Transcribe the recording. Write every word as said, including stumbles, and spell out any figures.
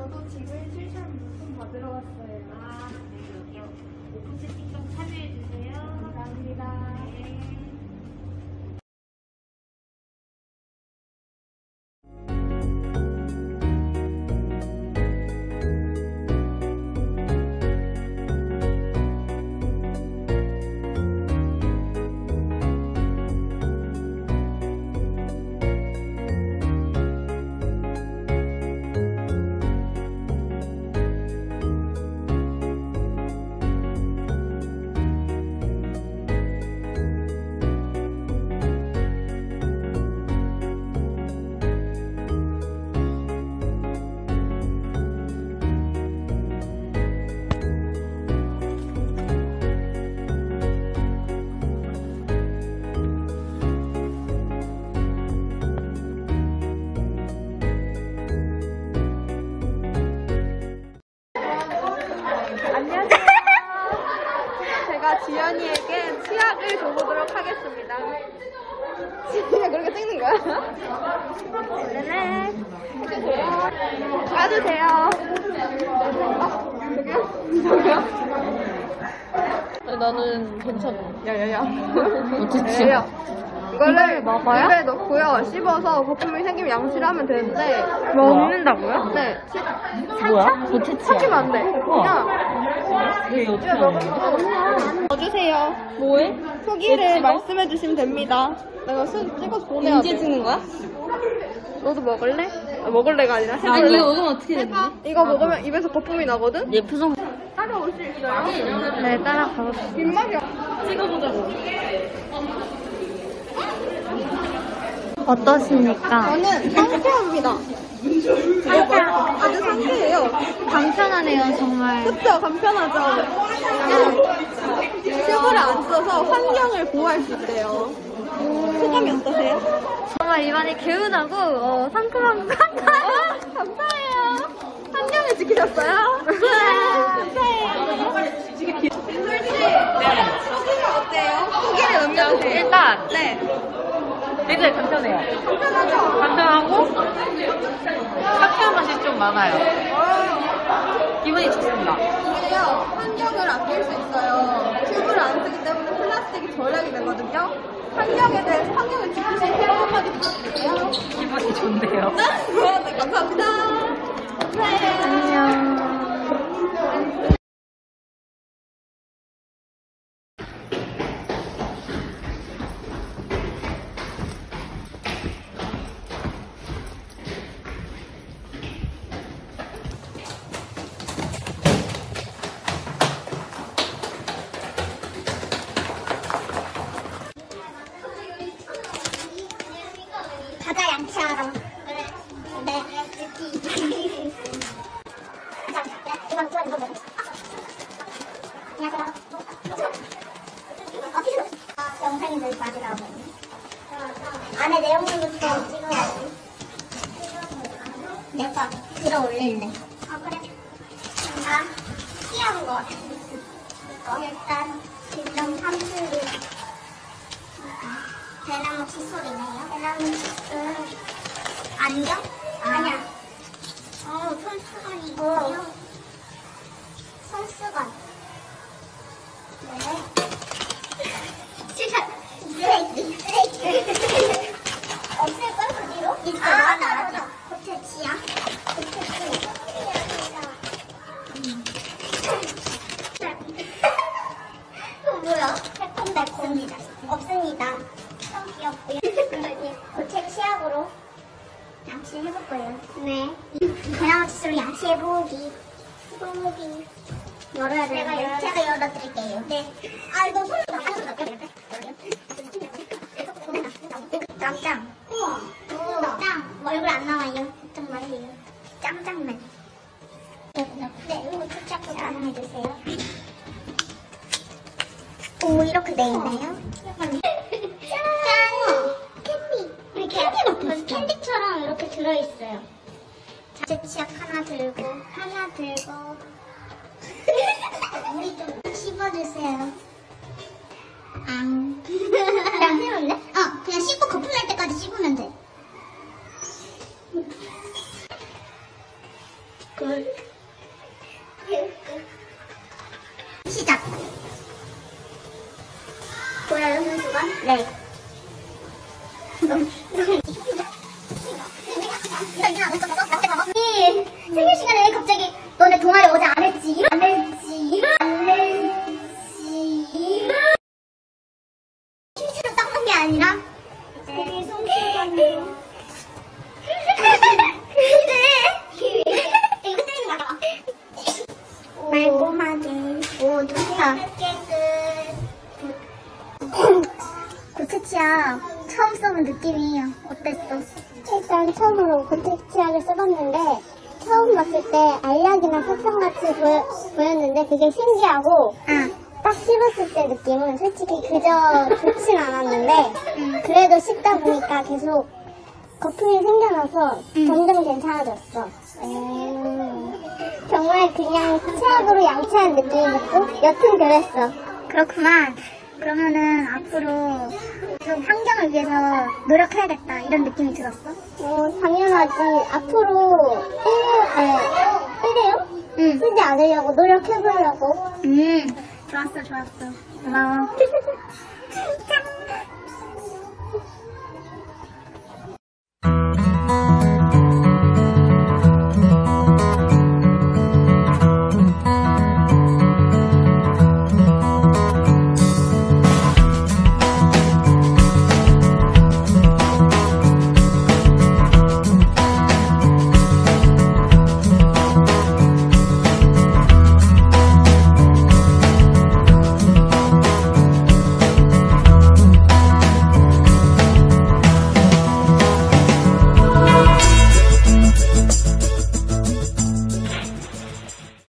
저도 지금 실시간 물품 받으러 왔어요. 아, 네, 여기요. 오픈 채팅방 참여해주세요. 감사합니다. 네. 제가 지연이에게 치약을 줘보도록 하겠습니다. 지연이가 그렇게 찍는 거야? 네네. 까주세요. 아, 저기요? 저기요? 나는 괜찮아. 야야야. 어쨌지? 이거를 먹어요? 입에 넣고요. 씹어서 거품이 생기면 양치를 하면 되는데. 먹는다고요? 네. 뭐야? 도대체? 삭히면 안 돼. 그냥 왜 어떻게 하는 넣어주세요. 뭐해? 후기를 말씀해 주시면 됩니다. 내가 수, 찍어서 보내야 돼. 언제 찍는 거야? 너도 먹을래? 아, 먹을래가 아니라 해볼래? 아니 이거 먹으면 어떻게 되는 거야? 이거 먹으면 입에서 거품이 나거든? 얘 표정 따라올 수 있어요? 네 따라가볼게. 빈막이 찍어보자고. 어떠십니까? 저는 상쾌합니다. 상쾌. 아주 상쾌해요. 간편하네요 정말. 그쵸? 간편하죠? 튜브를 안 써서 환경을 보호할 수 있대요. 소감이 어떠세요? 정말 입안이 개운하고 어, 상큼한 것 같아요. 어, 감사해요. 환경을 지키셨어요? 감사해요. 솔직히 후기가 어때요? 후기를 남겨주세요. 일단 네. 되게 간편해요. 간편하죠? 간편하고 상쾌한 맛이 좀 많아요. 기분이 좋습니다. 이게요, 환경을 아낄 수 있어요. 튜브를 안 쓰기 때문에 플라스틱이 절약이 되거든요. 환경에 대해서 환경을 지키시는 그런 한마디 부탁드릴게요. 기분이 좋네요. 네, 감사합니다. 네. 안녕. 가자 양치하러. 네. 이건 좋아 이거 먹어. 안녕하세요. 어, 영상이 늘 빠지라고. 안에 내용물부터 찍어야지. 내가 들어 올릴래. 아 그래. 자, 귀여운 거. 이거 일단 진정 삼수리. 대나무 칫솔이네요. 대나무 칫솔. 안경? 아니야. 어, 손수건이고요. 손수건. 네. 시간. 쓰레기. 쓰레기. 없을걸, 그 뒤로? 있어, 아, 맞아, 맞아. 고체치야. 고체치. 또 뭐야? 새콤달콤. 없습니다. 좀 귀엽고요. 고체 치약으로 양치해볼 거예요. 네. 대나무 칫솔로 양치해보기. 보기. 열어야 돼요. 제가, 열, 제가 열어드릴게요. 네. 아, 이거 손으로 다 하셔도 될까요? 짱짱. 우와. 짱. 얼굴 안 나와요. 정말이에요. 짱짱맨. 네, 이거 투착도 가능해주세요. 오, 이렇게 돼 있네요. 짠! 캔디! 우리 캔디 같았어. 캔디처럼 이렇게 들어있어요. 자체 치약 하나 들고, 하나 들고. 우리 좀 씹어주세요. 앙. 그냥 세울래? 어, 그냥 씹고 거품 날 때까지 씹으면 돼. 굿. 시작. 보여요, 선수가? 네. 이 생일 시간에 갑자기 너네 동아리 어제 안 했지? 안 했지? 안 했지? 실수로 닦는 게 아니라 되게 손수건으로 이거 때리는 거야. 말끔하게. 오, 좋다. 고체치약 처음 써본 느낌이 어땠어? 일단 처음으로 고체치약을 써봤는데 처음 봤을 때 알약이나 사탕같이 보여, 보였는데 그게 신기하고 응. 딱 씹었을 때 느낌은 솔직히 그저 좋진 않았는데 응. 그래도 씹다 보니까 계속 거품이 생겨나서 응. 점점 괜찮아졌어. 음, 정말 그냥 치약으로 양치한 느낌이었고 여튼 그랬어. 그렇구만. 그러면은 앞으로 좀 환경을 위해서 노력해야겠다 이런 느낌이 들었어? 어, 당연하지. 앞으로 일회용? 응. 쓰지 않으려고 노력해보려고. 음, 좋았어, 좋았어. 고마워.